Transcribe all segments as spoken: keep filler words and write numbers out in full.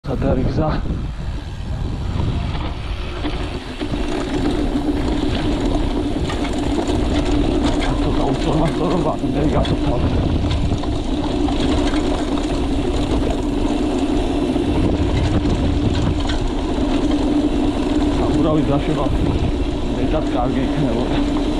Satari gza to kautormator va ne gasoptal uravit gasheba მეტად კარგი იქნებოდა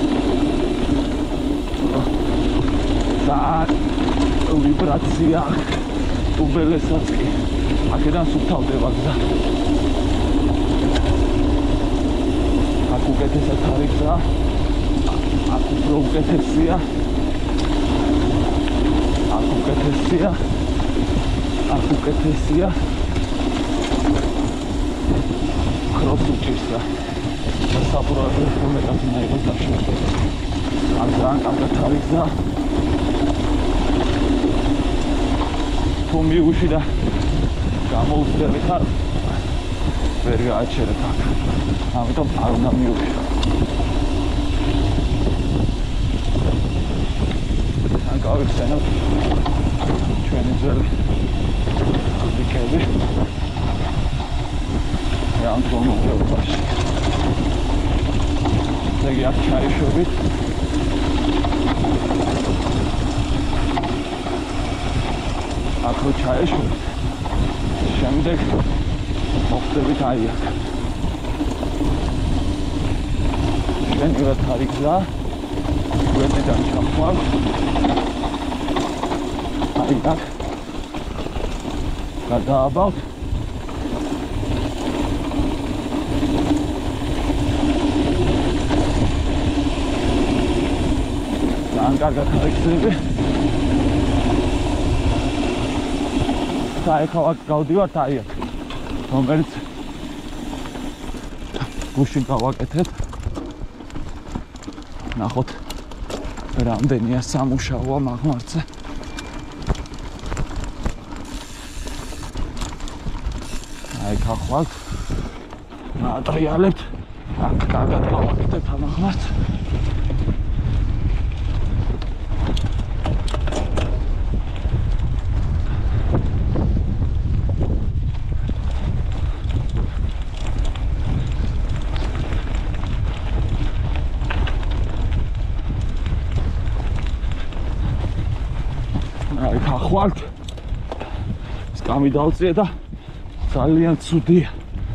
და ვიბრაცია უბელესაც კი აქედან სუფთავდება გზა აქ უკეთესად არის გზა აქ უფრო უკეთესია აქ უკეთესია აქ უკეთესია cross უჭირსა და საბურავი უმეტად ნაიღოს დაშოვა აქ ძალიან კარგად არის გზა თუ მიუში და გამოუხდები ხარ ვერ გააჩერებ აქ ამიტომ არ უნდა მიუში ან გავიხსენებ ჩვენი ძველი აბიკები ამ თომოებში ეგ აქ ჩაიშვებით აქ რო ჩაიშვებით შემდეგ მოხდებით აი აქ შენივად არის გზა გვერდიდან ჩახვალ აი აქ გადააბავთ ძალიან კარგად არის გზები საერთოდ აქ გავდივართ აი აქ რომელიც გუშინ გავაკეთეთ ნახოთ რამდენია სამუშაოა მაგმარცე აი ხახვალთ ნატრიალებთ აქ კარგად გავაკეთეთ ამ მაგმარცს ხვალთ სკამი დავწიე და ძალიან ცუდია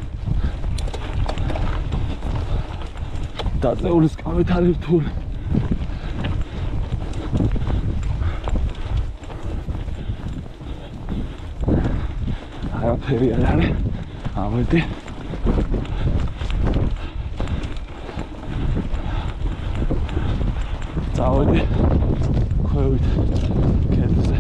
დაწეული სკამით არის რთული არაფერი არ არის ამოდი წავედი ქვევით კედზე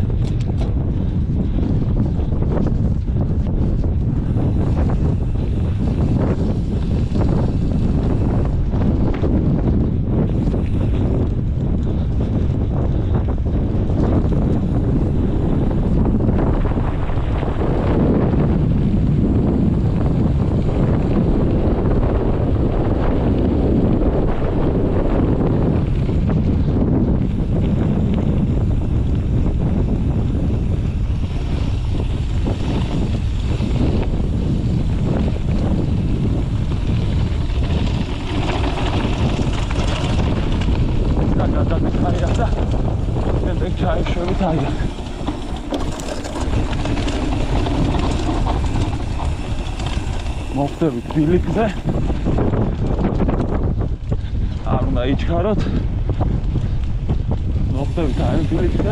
ჩაიშვებით აი აქ მოხდებით ბილიკზე არ უნდა იჩქაროთ მოხდებით აი ბილიკზე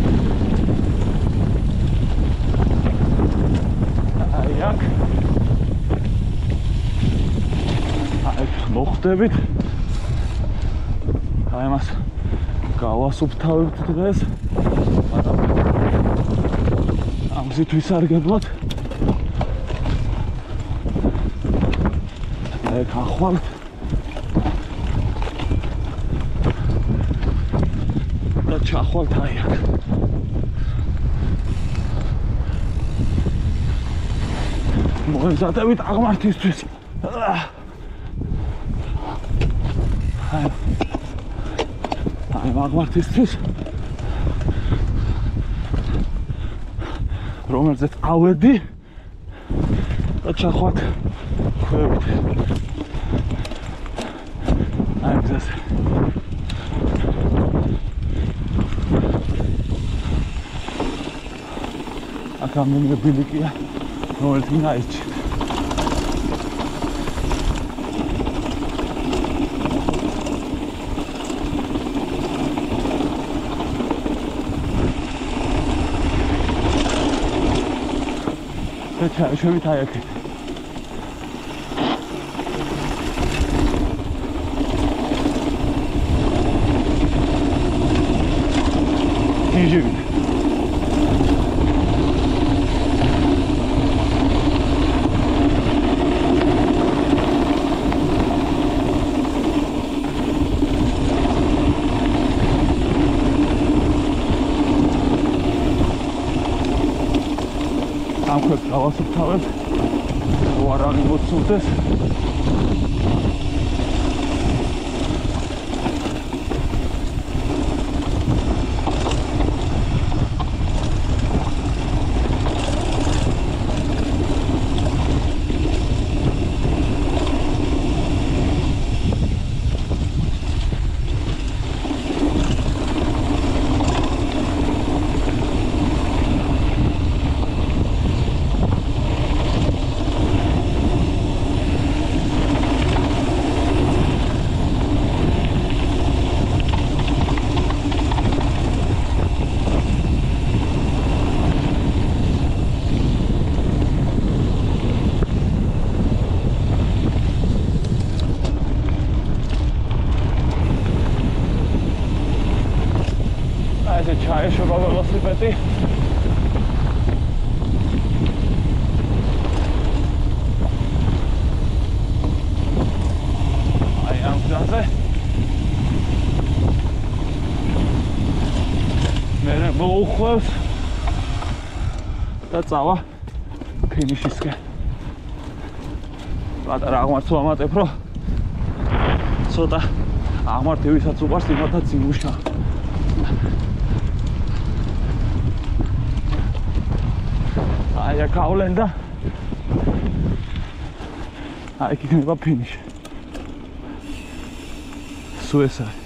აი აქ აი მოხდებით აი მას გავასუფთავებთ დღეს ამ გზით ვისარგებლოთ აი ხახვალთ და ჩახვალთ აი აქ მოემზადებით აღმართისთვის აი აღმართისთვის რომელზეც ავედი და ჩახვათ ქვევით. აი გზაზე. აქ რამდენიმე ბილიკია, რომელიც მინდა აირჩიეთ. და შევით აი აქეთ. იჟივით. ამქვეყ გავასუფთავებ, ვარ არ მოცულდეს. ჩაეშობა ველოსიპედი. აი ამ გზაზე. მე მოუხვევს და წავა ფინიშისკენ. პატარა აღმართს ვამატებ, რომ ცოტა აღმართი ვისაც უყარს, იმათაც იმუშა. აი აქავლენ და აი იქნება ფინიში. სულ ეს არის.